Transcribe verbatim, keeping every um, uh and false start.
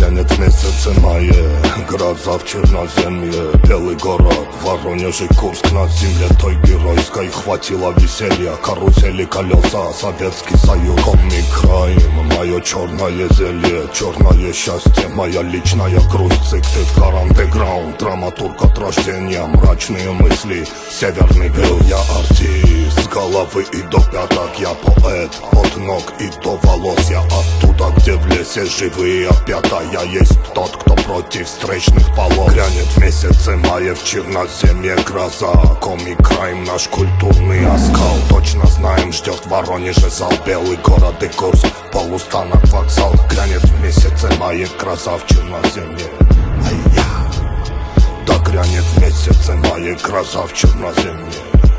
Грянет месяцы мае, гроза в Черноземье. Белый город, Воронеж и Курск на земле той геройской. Хватило веселья, карусели, колеса, Советский Союз. Комик-крайм, мое черное зелье, черное счастье, моя личная грусть. Цик, ты в андеграунд, драматург от рождения. Мрачные мысли, северный бел. Я артист, с головы и до пяток. Я поэт, от ног и до волос. Я оттуда, где в лесе живые опята. Я есть тот, кто против встречных полос. Грянет в месяце мая в Черноземье гроза. Комик-крайм, наш культурный оскал. Точно знаем, ждет в Воронеже зал. Белый город и Курск, полустанок, вокзал. Грянет в месяце мая гроза в Черноземье. Ай-я. Да грянет в месяце мая гроза в Черноземье.